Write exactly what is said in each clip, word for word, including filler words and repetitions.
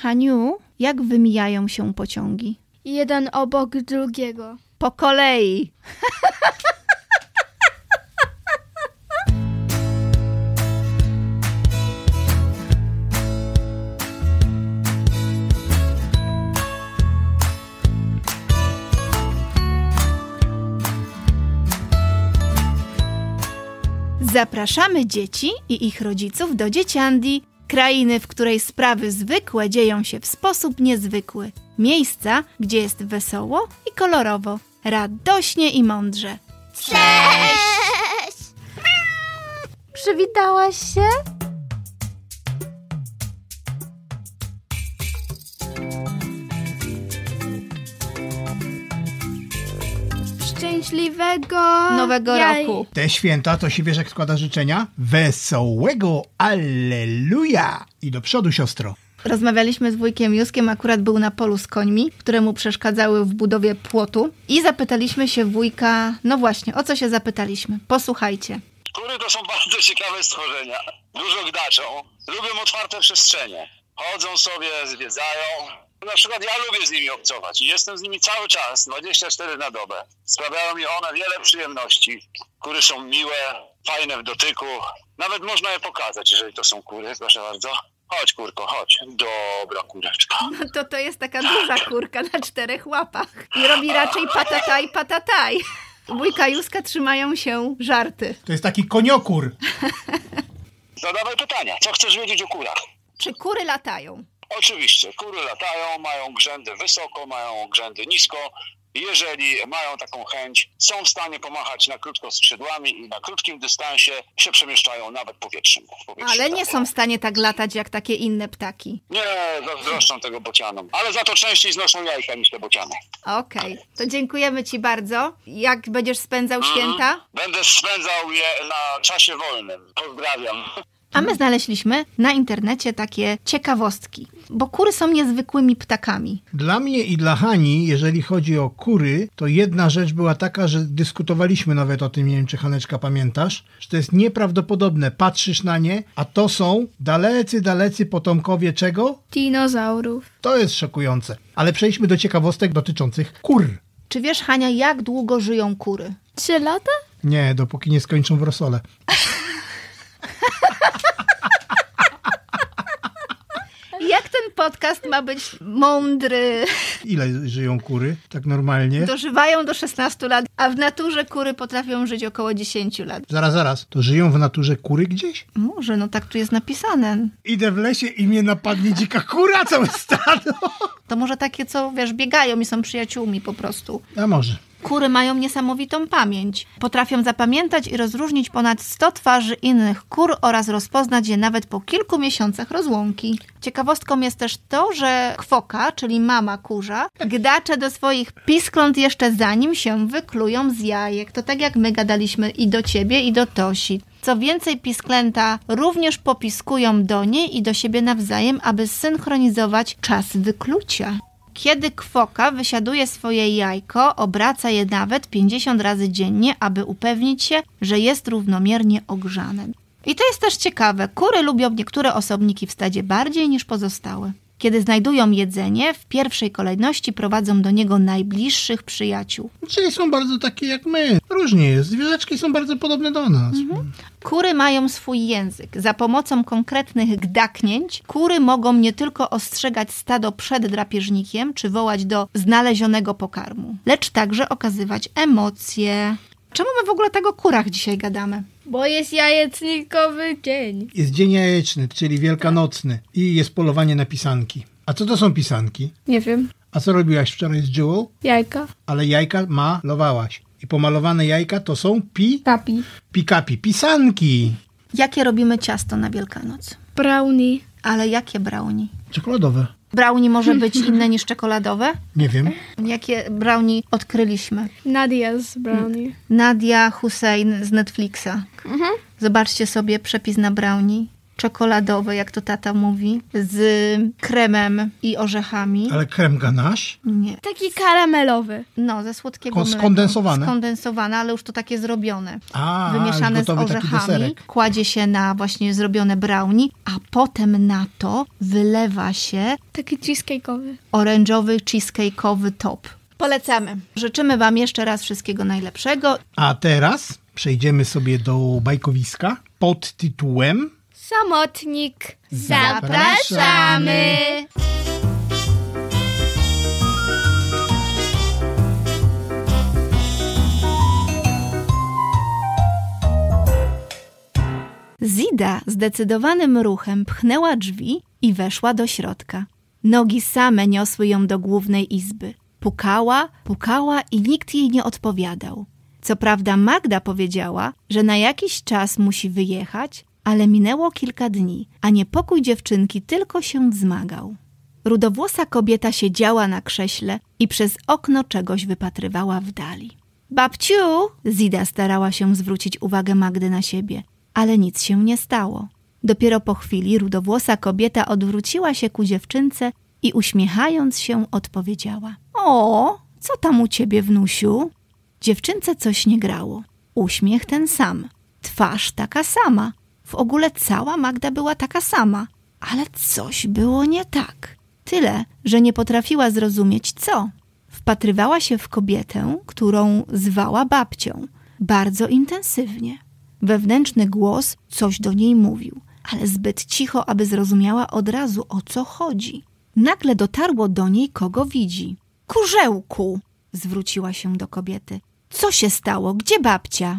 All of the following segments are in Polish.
Haniu, jak wymijają się pociągi? Jeden obok drugiego. Po kolei. Zapraszamy dzieci i ich rodziców do Dzieciandii, krainy, w której sprawy zwykłe dzieją się w sposób niezwykły. Miejsca, gdzie jest wesoło i kolorowo, radośnie i mądrze. Cześć! Przywitałaś się? Szczęśliwego Nowego jaj... roku. Te święta to się wiesz jak składa życzenia? Wesołego Alleluja! I do przodu, siostro. Rozmawialiśmy z wujkiem Józkiem, akurat był na polu z końmi, które mu przeszkadzały w budowie płotu i zapytaliśmy się wujka, no właśnie, o co się zapytaliśmy? Posłuchajcie. Kury to są bardzo ciekawe stworzenia. Dużo gdaczą, lubią otwarte przestrzenie. Chodzą sobie, zwiedzają. Na przykład ja lubię z nimi obcować i jestem z nimi cały czas, dwadzieścia cztery na dobę. Sprawiają mi one wiele przyjemności. Kury są miłe, fajne w dotyku. Nawet można je pokazać, jeżeli to są kury, proszę bardzo. Chodź, kurko, chodź. Dobra, kureczka. No to to jest taka duża kurka na czterech łapach i robi raczej patataj, patataj. Wujka Józka trzymają się żarty. To jest taki koniokur. Zadawaj pytania. Co chcesz wiedzieć o kurach? Czy kury latają? Oczywiście, kury latają, mają grzędy wysoko, mają grzędy nisko. Jeżeli mają taką chęć, są w stanie pomachać na krótko skrzydłami i na krótkim dystansie się przemieszczają nawet powietrzem. powietrzem Ale nie są w stanie tak latać jak takie inne ptaki. Nie, zazdroszczą tego bocianom. Ale za to częściej znoszą jajka niż te bociany. Okej, okay. To dziękujemy ci bardzo. Jak będziesz spędzał Mhm. święta? Będę spędzał je na czasie wolnym. Pozdrawiam. A my znaleźliśmy na internecie takie ciekawostki, bo kury są niezwykłymi ptakami. Dla mnie i dla Hani, jeżeli chodzi o kury, to jedna rzecz była taka, że dyskutowaliśmy nawet o tym, nie wiem czy Haneczka pamiętasz, że to jest nieprawdopodobne. Patrzysz na nie, a to są dalecy, dalecy potomkowie czego? Dinozaurów. To jest szokujące. Ale przejdźmy do ciekawostek dotyczących kur. Czy wiesz, Hania, jak długo żyją kury? Trzy lata? Nie, dopóki nie skończą w rosole. Jak ten podcast ma być mądry? Ile żyją kury, tak normalnie? Dożywają do szesnastu lat, a w naturze kury potrafią żyć około dziesięciu lat. Zaraz, zaraz. To żyją w naturze kury gdzieś? Może, no tak tu jest napisane. Idę w lesie i mnie napadnie dzika kura, całe stado. To może takie, co wiesz, biegają i są przyjaciółmi po prostu. A może. Kury mają niesamowitą pamięć. Potrafią zapamiętać i rozróżnić ponad sto twarzy innych kur oraz rozpoznać je nawet po kilku miesiącach rozłąki. Ciekawostką jest też to, że kwoka, czyli mama kurza, gdacze do swoich piskląt jeszcze zanim się wyklują z jajek. To tak jak my gadaliśmy i do ciebie, i do Tosi. Co więcej, pisklęta również popiskują do niej i do siebie nawzajem, aby zsynchronizować czas wyklucia. Kiedy kwoka wysiaduje swoje jajko, obraca je nawet pięćdziesiąt razy dziennie, aby upewnić się, że jest równomiernie ogrzane. I to jest też ciekawe. Kury lubią niektóre osobniki w stadzie bardziej niż pozostałe. Kiedy znajdują jedzenie, w pierwszej kolejności prowadzą do niego najbliższych przyjaciół. Czyli są bardzo takie jak my. Różnie jest. Zwierzaczki są bardzo podobne do nas. Mhm. Kury mają swój język. Za pomocą konkretnych gdaknięć kury mogą nie tylko ostrzegać stado przed drapieżnikiem, czy wołać do znalezionego pokarmu, lecz także okazywać emocje. Czemu my w ogóle tak o kurach dzisiaj gadamy? Bo jest jajecznikowy dzień. Jest dzień jajeczny, czyli wielkanocny. I jest polowanie na pisanki. A co to są pisanki? Nie wiem. A co robiłaś wczoraj z Jewel? Jajka. Ale jajka malowałaś. I pomalowane jajka to są pi... Kapi. Pikapi. Pisanki. Jakie robimy ciasto na Wielkanoc? Brownie. Ale jakie brownie? Czekoladowe. Brownie może być inne niż czekoladowe? Nie wiem. Jakie brownie odkryliśmy? Nadia's brownie. Nadia Hussein z Netflixa. Mhm. Zobaczcie sobie przepis na brownie. czekoladowe, jak to tata mówi, z kremem i orzechami. Ale krem ganache? Nie. Taki karamelowy. No, ze słodkiego Kon- mleka. skondensowane? Skondensowane, ale już to takie zrobione. A, Wymieszane już z gotowy taki orzechami. deserek. Kładzie się na właśnie zrobione brownie, a potem na to wylewa się Taki cheesecake'owy. orężowy, cheesecake'owy top. Polecamy. Życzymy Wam jeszcze raz wszystkiego najlepszego. A teraz przejdziemy sobie do bajkowiska pod tytułem Samotnik. Zapraszamy. Zida zdecydowanym ruchem pchnęła drzwi i weszła do środka. Nogi same niosły ją do głównej izby. Pukała, pukała i nikt jej nie odpowiadał. Co prawda Magda powiedziała, że na jakiś czas musi wyjechać, ale minęło kilka dni, a niepokój dziewczynki tylko się wzmagał. Rudowłosa kobieta siedziała na krześle i przez okno czegoś wypatrywała w dali. Babciu! Zida starała się zwrócić uwagę Magdy na siebie, ale nic się nie stało. Dopiero po chwili rudowłosa kobieta odwróciła się ku dziewczynce i uśmiechając się odpowiedziała: O, co tam u ciebie, wnusiu? Dziewczynce coś nie grało. Uśmiech ten sam, twarz taka sama. W ogóle cała Magda była taka sama, ale coś było nie tak. Tyle, że nie potrafiła zrozumieć co. Wpatrywała się w kobietę, którą zwała babcią, bardzo intensywnie. Wewnętrzny głos coś do niej mówił, ale zbyt cicho, aby zrozumiała od razu, o co chodzi. Nagle dotarło do niej, kogo widzi. Kurzełku! Zwróciła się do kobiety. Co się stało? Gdzie babcia?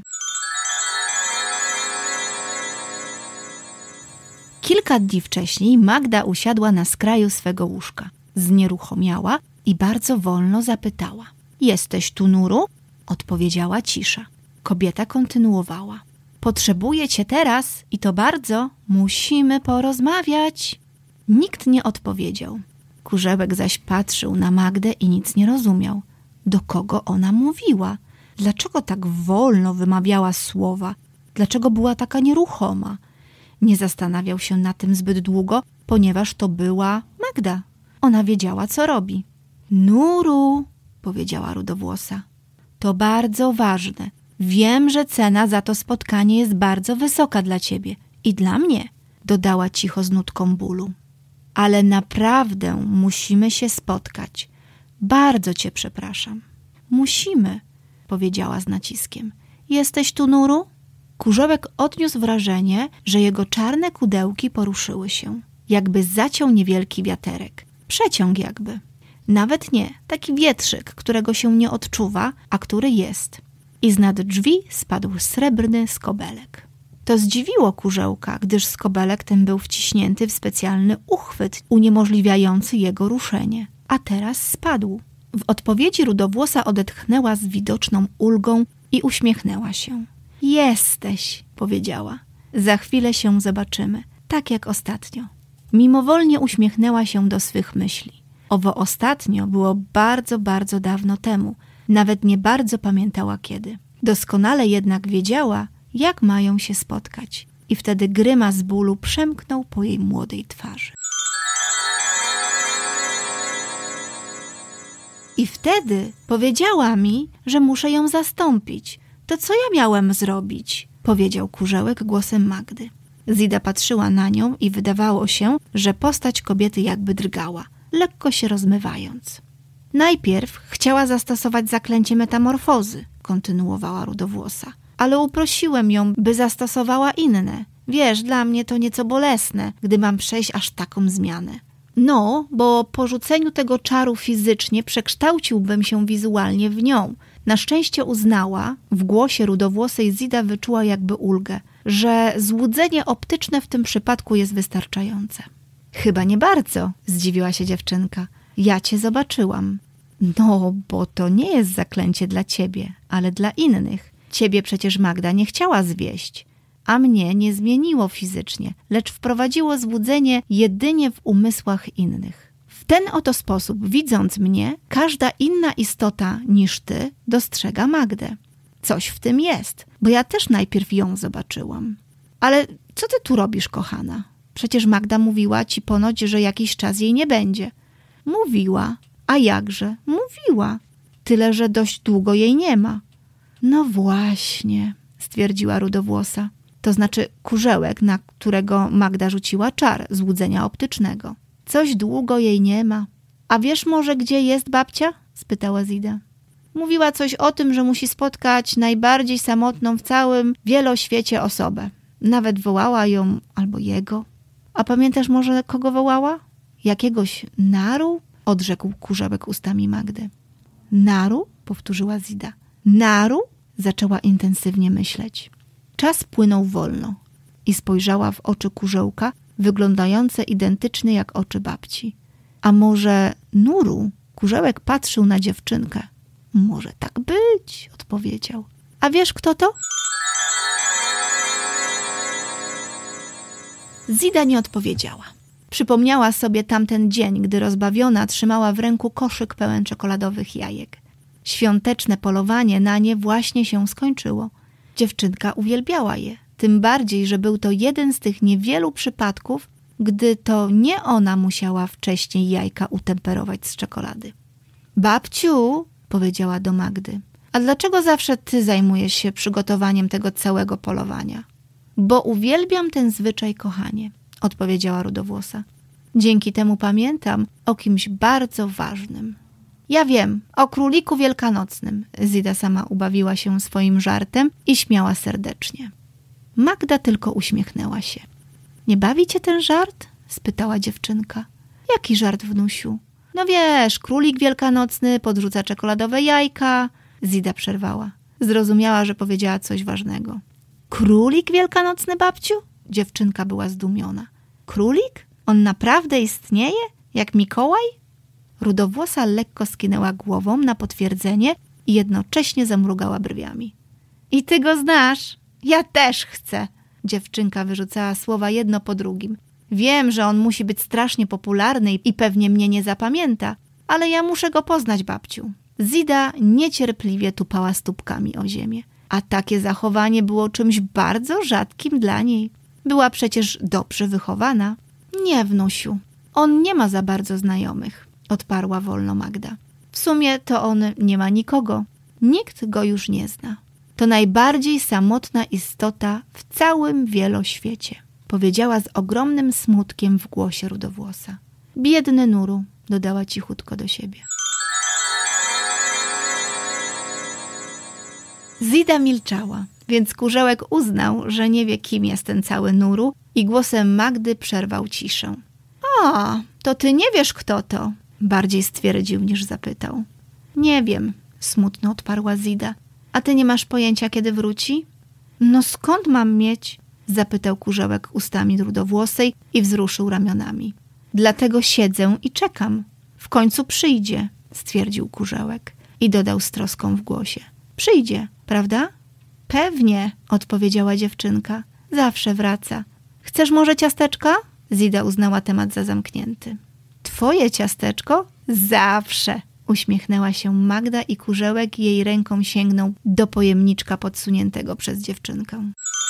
Kilka dni wcześniej Magda usiadła na skraju swego łóżka. Znieruchomiała i bardzo wolno zapytała. Jesteś tu, Nuru? Odpowiedziała cisza. Kobieta kontynuowała. Potrzebuję cię teraz i to bardzo. Musimy porozmawiać. Nikt nie odpowiedział. Kurzełek zaś patrzył na Magdę i nic nie rozumiał. Do kogo ona mówiła? Dlaczego tak wolno wymawiała słowa? Dlaczego była taka nieruchoma? Nie zastanawiał się nad tym zbyt długo, ponieważ to była Magda. Ona wiedziała, co robi. Nuru, powiedziała rudowłosa. To bardzo ważne. Wiem, że cena za to spotkanie jest bardzo wysoka dla ciebie i dla mnie, dodała cicho z nutką bólu. Ale naprawdę musimy się spotkać. Bardzo cię przepraszam. Musimy, powiedziała z naciskiem. Jesteś tu, Nuru? Kurzełek odniósł wrażenie, że jego czarne kudełki poruszyły się. Jakby zaciął niewielki wiaterek. Przeciąg jakby. Nawet nie, taki wietrzyk, którego się nie odczuwa, a który jest. I z nad drzwi spadł srebrny skobelek. To zdziwiło Kurzełka, gdyż skobelek ten był wciśnięty w specjalny uchwyt uniemożliwiający jego ruszenie. A teraz spadł. W odpowiedzi rudowłosa odetchnęła z widoczną ulgą i uśmiechnęła się. Jesteś, powiedziała. Za chwilę się zobaczymy, tak jak ostatnio. Mimowolnie uśmiechnęła się do swych myśli. Owo ostatnio było bardzo, bardzo dawno temu. Nawet nie bardzo pamiętała kiedy. Doskonale jednak wiedziała, jak mają się spotkać. I wtedy grymas bólu przemknął po jej młodej twarzy. I wtedy powiedziała mi, że muszę ją zastąpić. To co ja miałem zrobić? Powiedział Kurzełek głosem Magdy. Zida patrzyła na nią i wydawało się, że postać kobiety jakby drgała, lekko się rozmywając. Najpierw chciała zastosować zaklęcie metamorfozy, kontynuowała rudowłosa, ale uprosiłem ją, by zastosowała inne. Wiesz, dla mnie to nieco bolesne, gdy mam przejść aż taką zmianę. No, bo po rzuceniu tego czaru fizycznie przekształciłbym się wizualnie w nią. Na szczęście uznała, w głosie rudowłosej Zida wyczuła jakby ulgę, że złudzenie optyczne w tym przypadku jest wystarczające. Chyba nie bardzo, zdziwiła się dziewczynka. Ja cię zobaczyłam. No, bo to nie jest zaklęcie dla ciebie, ale dla innych. Ciebie przecież Magda nie chciała zwieść, a mnie nie zmieniło fizycznie, lecz wprowadziło złudzenie jedynie w umysłach innych. W ten oto sposób, widząc mnie, każda inna istota niż ty dostrzega Magdę. Coś w tym jest, bo ja też najpierw ją zobaczyłam. Ale Co ty tu robisz, kochana? Przecież Magda mówiła ci ponoć, że jakiś czas jej nie będzie. Mówiła. A jakże? Mówiła. Tyle, że dość długo jej nie ma. No właśnie, stwierdziła rudowłosa. To znaczy kurzełek, na którego Magda rzuciła czar złudzenia optycznego. Coś długo jej nie ma. A wiesz może, gdzie jest babcia? Spytała Zida. Mówiła coś o tym, że musi spotkać najbardziej samotną w całym wieloświecie osobę. Nawet wołała ją albo jego. A pamiętasz może, kogo wołała? Jakiegoś Naru? Odrzekł kurzełek ustami Magdy. Naru? Powtórzyła Zida. Naru? Zaczęła intensywnie myśleć. Czas płynął wolno i spojrzała w oczy kurzełka, wyglądające identycznie jak oczy babci. A może Nuru? Kurzełek patrzył na dziewczynkę. Może tak być, odpowiedział. A wiesz, kto to? Zida nie odpowiedziała. Przypomniała sobie tamten dzień, gdy rozbawiona trzymała w ręku koszyk pełen czekoladowych jajek. Świąteczne polowanie na nie właśnie się skończyło. Dziewczynka uwielbiała je, tym bardziej, że był to jeden z tych niewielu przypadków, gdy to nie ona musiała wcześniej jajka utemperować z czekolady. Babciu, powiedziała do Magdy, a dlaczego zawsze ty zajmujesz się przygotowaniem tego całego polowania? Bo uwielbiam ten zwyczaj, kochanie, odpowiedziała rudowłosa. Dzięki temu pamiętam o kimś bardzo ważnym. Ja wiem, o króliku wielkanocnym. Zida sama ubawiła się swoim żartem i śmiała serdecznie. Magda tylko uśmiechnęła się. Nie bawi cię ten żart? Spytała dziewczynka. Jaki żart, wnusiu? No wiesz, królik wielkanocny podrzuca czekoladowe jajka. Zida przerwała. Zrozumiała, że powiedziała coś ważnego. Królik wielkanocny, babciu? Dziewczynka była zdumiona. Królik? On naprawdę istnieje? Jak Mikołaj? Rudowłosa lekko skinęła głową na potwierdzenie i jednocześnie zamrugała brwiami. I ty go znasz? Ja też chcę. Dziewczynka wyrzucała słowa jedno po drugim. Wiem, że on musi być strasznie popularny i pewnie mnie nie zapamięta, ale ja muszę go poznać, babciu. Zida niecierpliwie tupała stópkami o ziemię, a takie zachowanie było czymś bardzo rzadkim dla niej. Była przecież dobrze wychowana. Nie, wnusiu, on nie ma za bardzo znajomych, odparła wolno Magda. W sumie to on nie ma nikogo. Nikt go już nie zna. To najbardziej samotna istota w całym wieloświecie, powiedziała z ogromnym smutkiem w głosie rudowłosa. Biedny Nuru, dodała cichutko do siebie. Zida milczała, więc kurzełek uznał, że nie wie, kim jest ten cały Nuru i głosem Magdy przerwał ciszę. A, to ty nie wiesz, kto to? Bardziej stwierdził niż zapytał. Nie wiem, smutno odparła Zida. A ty nie masz pojęcia, kiedy wróci? No skąd mam mieć? Zapytał kurzełek ustami rudowłosej i wzruszył ramionami. Dlatego siedzę i czekam. W końcu przyjdzie, stwierdził kurzełek i dodał z troską w głosie. Przyjdzie, prawda? Pewnie, odpowiedziała dziewczynka. Zawsze wraca. Chcesz może ciasteczka? Zida uznała temat za zamknięty. Twoje ciasteczko? Zawsze, uśmiechnęła się Magda i kurzełek jej ręką sięgnął do pojemniczka podsuniętego przez dziewczynkę.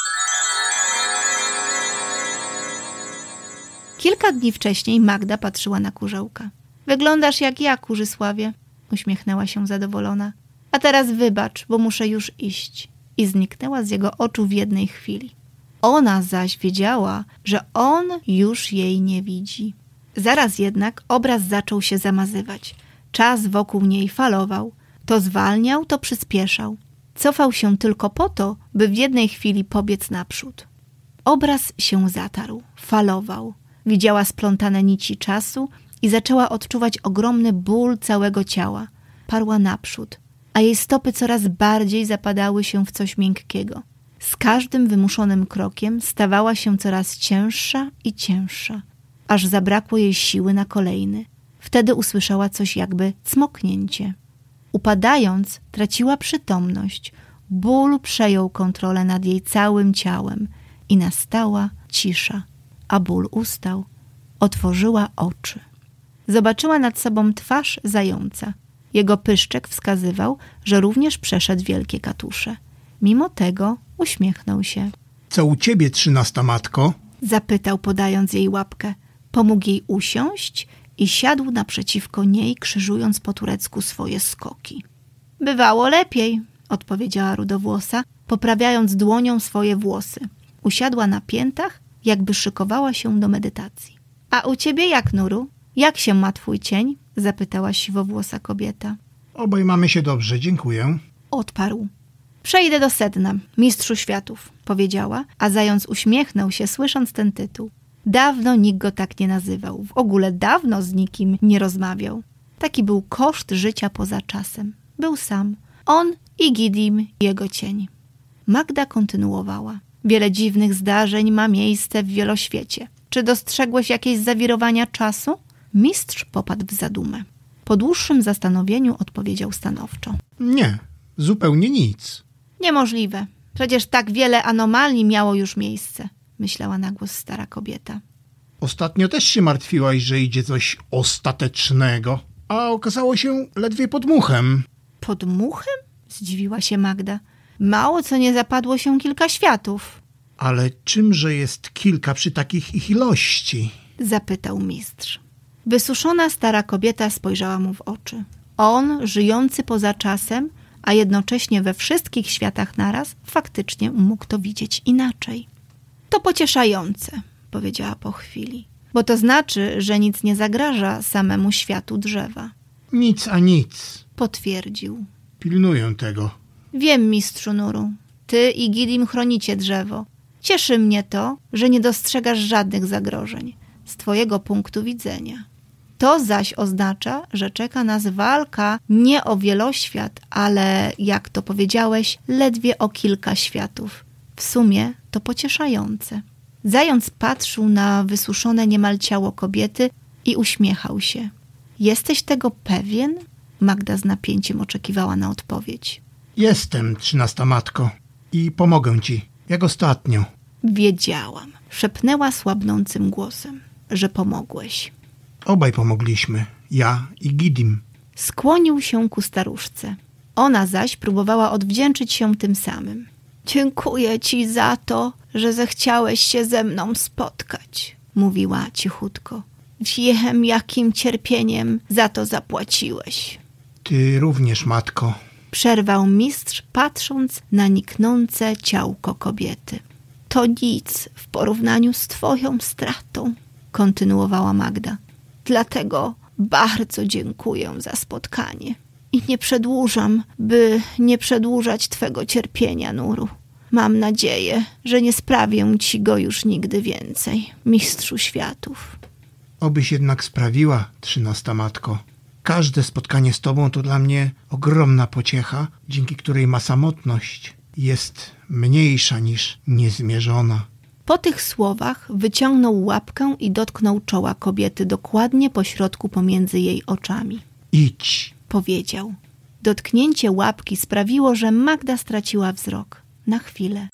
Kilka dni wcześniej Magda patrzyła na kurzełka. Wyglądasz jak ja, Kurzysławie, uśmiechnęła się zadowolona. A teraz wybacz, bo muszę już iść. I zniknęła z jego oczu w jednej chwili. Ona zaś wiedziała, że on już jej nie widzi. Zaraz jednak obraz zaczął się zamazywać. Czas wokół niej falował. To zwalniał, to przyspieszał. Cofał się tylko po to, by w jednej chwili pobiec naprzód. Obraz się zatarł, falował. Widziała splątane nici czasu i zaczęła odczuwać ogromny ból całego ciała. Parła naprzód, a jej stopy coraz bardziej zapadały się w coś miękkiego. Z każdym wymuszonym krokiem stawała się coraz cięższa i cięższa, aż zabrakło jej siły na kolejny. Wtedy usłyszała coś jakby cmoknięcie. Upadając, traciła przytomność. Ból przejął kontrolę nad jej całym ciałem i nastała cisza, a ból ustał. Otworzyła oczy. Zobaczyła nad sobą twarz zająca. Jego pyszczek wskazywał, że również przeszedł wielkie katusze. Mimo tego uśmiechnął się. Co u ciebie, trzynasta matko? Zapytał, podając jej łapkę. Pomógł jej usiąść i siadł naprzeciwko niej, krzyżując po turecku swoje skoki. Bywało lepiej, odpowiedziała rudowłosa, poprawiając dłonią swoje włosy. Usiadła na piętach, jakby szykowała się do medytacji. A u ciebie jak, Nuru? Jak się ma twój cień? Zapytała siwowłosa kobieta. Obaj mamy się dobrze, dziękuję. Odparł. Przejdę do sedna, mistrzu światów, powiedziała, a zając uśmiechnął się, słysząc ten tytuł. Dawno nikt go tak nie nazywał, w ogóle dawno z nikim nie rozmawiał. Taki był koszt życia poza czasem. Był sam, on i Gidim, jego cień. Magda kontynuowała. Wiele dziwnych zdarzeń ma miejsce w wieloświecie. Czy dostrzegłeś jakieś zawirowania czasu? Mistrz popadł w zadumę. Po dłuższym zastanowieniu odpowiedział stanowczo. Nie, zupełnie nic. Niemożliwe. Przecież tak wiele anomalii miało już miejsce, myślała na głos stara kobieta. Ostatnio też się martwiłaś, że idzie coś ostatecznego, a okazało się ledwie podmuchem. Podmuchem? Zdziwiła się Magda. Mało co nie zapadło się kilka światów. Ale czymże jest kilka przy takich ich ilości? Zapytał mistrz. Wysuszona stara kobieta spojrzała mu w oczy. On, żyjący poza czasem, a jednocześnie we wszystkich światach naraz, faktycznie mógł to widzieć inaczej. To pocieszające, powiedziała po chwili, bo to znaczy, że nic nie zagraża samemu światu drzewa. Nic a nic, Potwierdził. pilnuję tego. Wiem, mistrzu Nuru, ty i Gidim chronicie drzewo. Cieszy mnie to, że nie dostrzegasz żadnych zagrożeń z twojego punktu widzenia. To zaś oznacza, że czeka nas walka nie o wieloświat, ale, jak to powiedziałeś, ledwie o kilka światów. W sumie to pocieszające. Zając patrzył na wysuszone niemal ciało kobiety i uśmiechał się. Jesteś tego pewien? Magda z napięciem oczekiwała na odpowiedź. Jestem, trzynasta matko, i pomogę ci, jak ostatnio. Wiedziałam, szepnęła słabnącym głosem, że pomogłeś. Obaj pomogliśmy, ja i Gidim. Skłonił się ku staruszce. Ona zaś próbowała odwdzięczyć się tym samym. Dziękuję ci za to, że zechciałeś się ze mną spotkać, mówiła cichutko. Wiem, jakim cierpieniem za to zapłaciłeś. Ty również, matko. Przerwał mistrz, patrząc na niknące ciałko kobiety. To nic w porównaniu z twoją stratą, kontynuowała Magda. Dlatego bardzo dziękuję za spotkanie. I nie przedłużam, by nie przedłużać twego cierpienia, Nuru. Mam nadzieję, że nie sprawię ci go już nigdy więcej, mistrzu światów. Obyś jednak sprawiła, trzynasta matko. Każde spotkanie z tobą to dla mnie ogromna pociecha, dzięki której ma samotność jest mniejsza niż niezmierzona. Po tych słowach wyciągnął łapkę i dotknął czoła kobiety dokładnie po środku pomiędzy jej oczami. Idź. Powiedział. Dotknięcie łapki sprawiło, że Magda straciła wzrok. Na chwilę.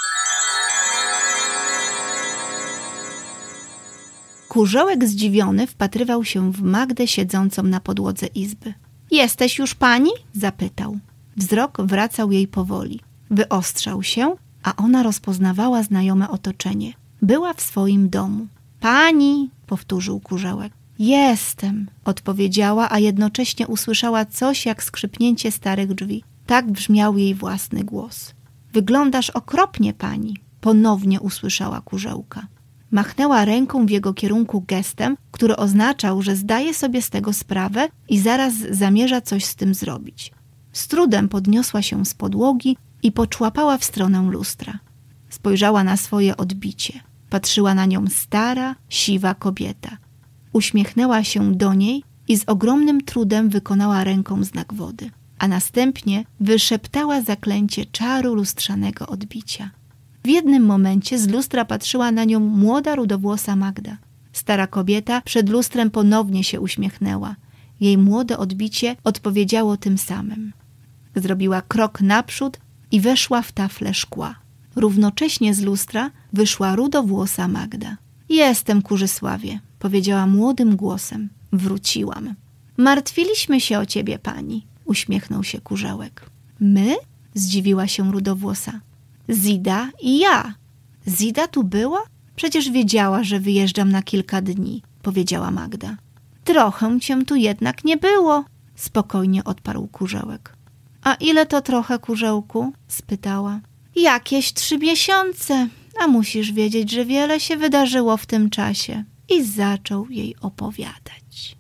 Kurzołek zdziwiony wpatrywał się w Magdę siedzącą na podłodze izby. Jesteś już pani? Zapytał. Wzrok wracał jej powoli. Wyostrzał się, a ona rozpoznawała znajome otoczenie. Była w swoim domu. Pani, powtórzył kurzołek. Jestem, odpowiedziała, a jednocześnie usłyszała coś jak skrzypnięcie starych drzwi. Tak brzmiał jej własny głos. Wyglądasz okropnie, pani, ponownie usłyszała kurzełka. Machnęła ręką w jego kierunku gestem, który oznaczał, że zdaje sobie z tego sprawę i zaraz zamierza coś z tym zrobić. Z trudem podniosła się z podłogi i poczłapała w stronę lustra. Spojrzała na swoje odbicie. Patrzyła na nią stara, siwa kobieta. Uśmiechnęła się do niej i z ogromnym trudem wykonała ręką znak wody, a następnie wyszeptała zaklęcie czaru lustrzanego odbicia. W jednym momencie z lustra patrzyła na nią młoda, rudowłosa Magda. Stara kobieta przed lustrem ponownie się uśmiechnęła. Jej młode odbicie odpowiedziało tym samym. Zrobiła krok naprzód i weszła w taflę szkła. Równocześnie z lustra wyszła rudowłosa Magda. Jestem, Kurzysławie, powiedziała młodym głosem. Wróciłam. Martwiliśmy się o ciebie, pani, uśmiechnął się kurzełek. My? Zdziwiła się rudowłosa. Zida i ja. Zida tu była? Przecież wiedziała, że wyjeżdżam na kilka dni, powiedziała Magda. Trochę cię tu jednak nie było, spokojnie odparł Kurzełek. A ile to trochę, Kurzełku? Spytała. Jakieś trzy miesiące, a musisz wiedzieć, że wiele się wydarzyło w tym czasie. I zaczął jej opowiadać.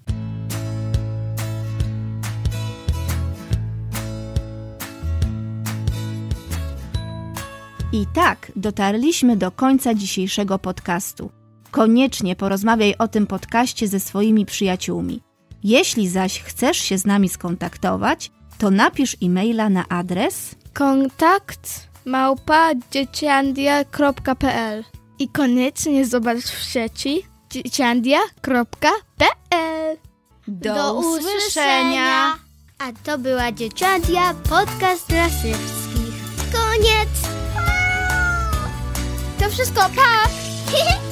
I tak dotarliśmy do końca dzisiejszego podcastu. Koniecznie porozmawiaj o tym podcaście ze swoimi przyjaciółmi. Jeśli zaś chcesz się z nami skontaktować, to napisz e-maila na adres Kontakt małpa dzieciandia kropka p l i koniecznie zobacz w sieci dzieciandia kropka p l. Do usłyszenia! A to była Dzieciandia, podcast dla wszystkich. Koniec! To wszystko, pa!